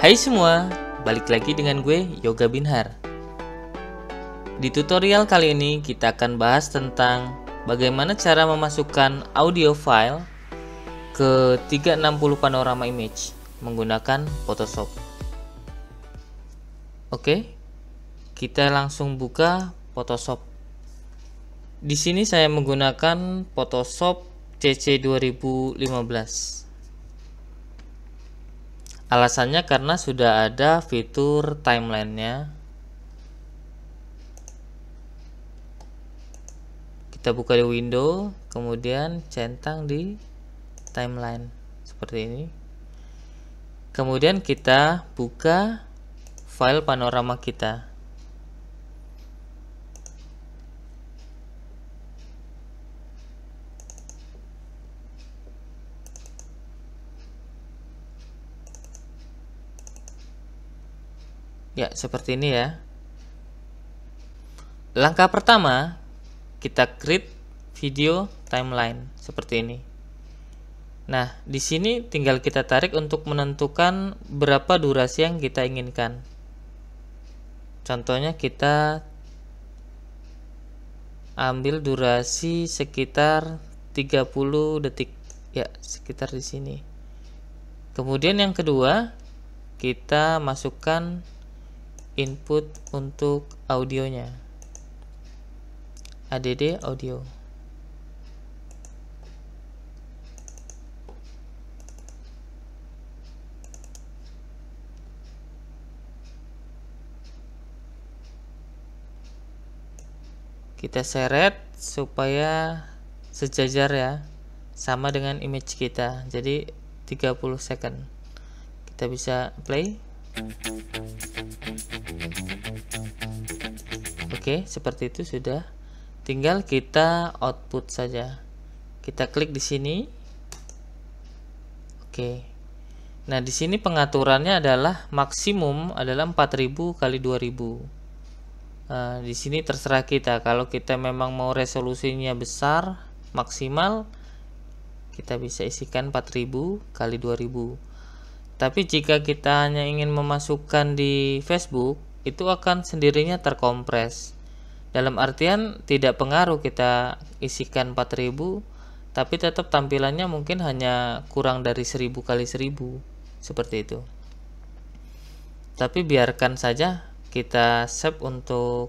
Hai semua, balik lagi dengan gue Yoga Binhar. Di tutorial kali ini kita akan bahas tentang bagaimana cara memasukkan audio file ke 360 panorama image menggunakan Photoshop. Oke, kita langsung buka Photoshop. Di sini saya menggunakan Photoshop CC 2015. Alasannya karena sudah ada fitur timeline-nya. Kita buka di window, kemudian centang di timeline seperti ini. Kemudian kita buka file panorama kita. Ya, seperti ini ya. Langkah pertama, kita create video timeline seperti ini. Nah, di sini tinggal kita tarik untuk menentukan berapa durasi yang kita inginkan. Contohnya kita ambil durasi sekitar 30 detik. Ya, sekitar di sini. Kemudian yang kedua, kita masukkan input untuk audionya. ADD audio. Kita seret supaya sejajar ya, sama dengan image kita. Jadi 30 second. Kita bisa play. Oke, seperti itu sudah. Tinggal kita output saja. Kita klik di sini. Oke. Nah, di sini pengaturannya adalah maksimum adalah 4000 kali 2000. Nah, di sini terserah kita. Kalau kita memang mau resolusinya besar, maksimal, kita bisa isikan 4000 kali 2000. Tapi jika kita hanya ingin memasukkan di Facebook, itu akan sendirinya terkompres. Dalam artian tidak pengaruh kita isikan 4000, tapi tetap tampilannya mungkin hanya kurang dari 1000 kali 1000, seperti itu. Tapi biarkan saja, kita save untuk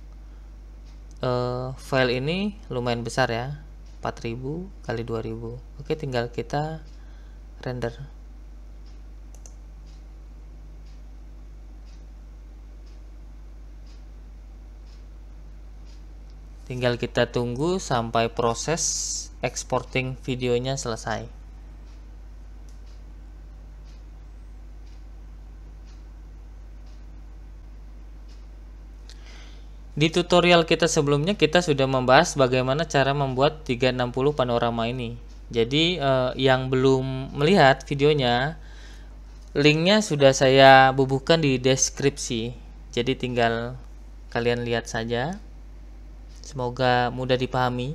file ini lumayan besar ya, 4000 kali 2000. Oke, tinggal kita render. Tinggal kita tunggu sampai proses exporting videonya selesai. Di tutorial kita sebelumnya kita sudah membahas bagaimana cara membuat 360 panorama ini. Jadi yang belum melihat videonya, linknya sudah saya bubuhkan di deskripsi. Jadi tinggal kalian lihat saja. Semoga mudah dipahami.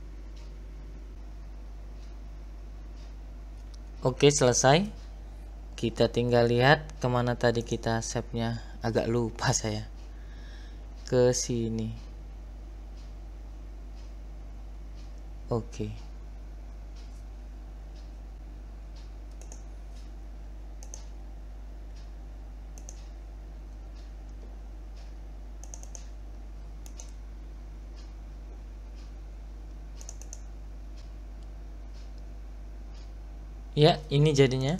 Oke, selesai. kita tinggal lihat kemana tadi kita save-nya, agak lupa saya. Ke sini. Oke. Ya, ini jadinya.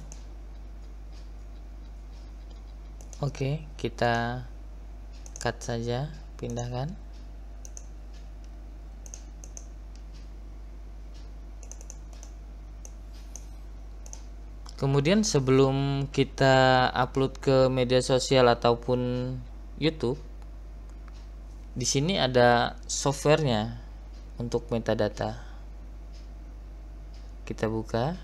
Oke, kita cut saja, pindahkan. Kemudian sebelum kita upload ke media sosial ataupun YouTube, di sini ada softwarenya untuk metadata. Kita buka.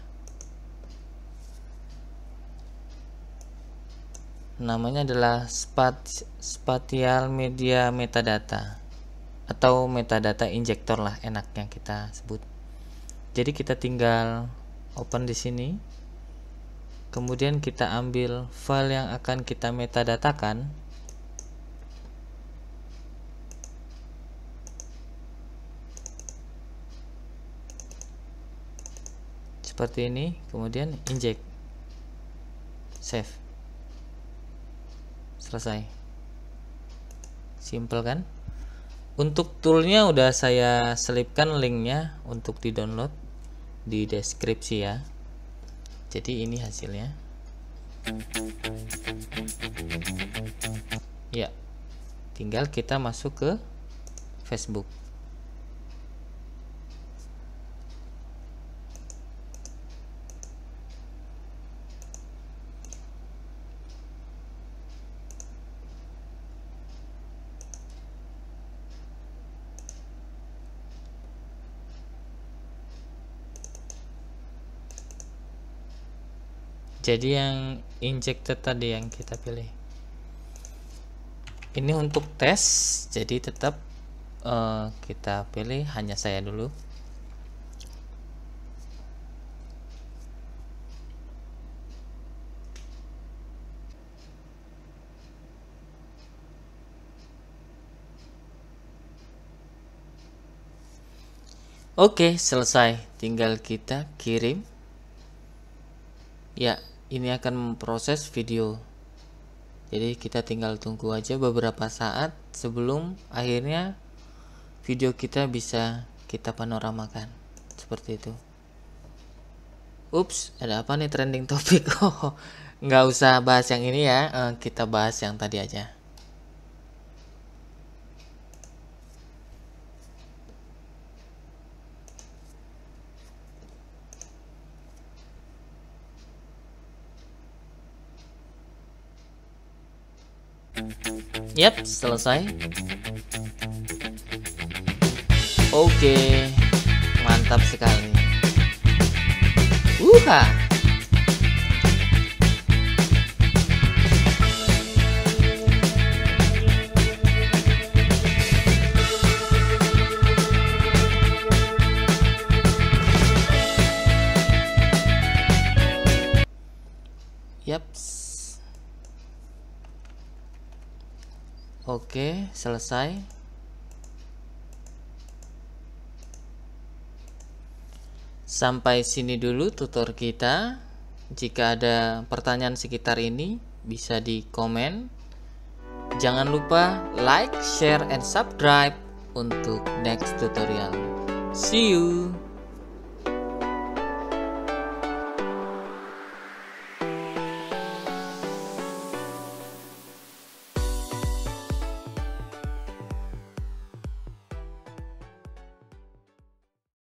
Namanya adalah Spatial Media Metadata atau metadata injector lah enaknya kita sebut. Jadi kita tinggal open di sini. Kemudian kita ambil file yang akan kita metadatakan. Seperti ini, kemudian inject. Save. Selesai. Simple kan? Untuk toolnya udah saya selipkan linknya untuk di download di deskripsi ya. Jadi ini hasilnya. Ya, tinggal kita masuk ke Facebook. Jadi yang injected tadi yang kita pilih. Ini untuk tes, jadi tetap kita pilih hanya saya dulu. Oke, selesai. Tinggal kita kirim. Ya, ini akan memproses video. Jadi kita tinggal tunggu aja beberapa saat sebelum akhirnya video kita bisa kita panoramakan. Seperti itu. Ups, ada apa nih trending topik? Oh, nggak usah bahas yang ini ya, kita bahas yang tadi aja. Yap, selesai. Oke, mantap sekali. Yap. Oke, selesai. Sampai sini dulu tutor kita. Jika ada pertanyaan sekitar ini, bisa di komen. Jangan lupa like, share, and subscribe untuk next tutorial. See you.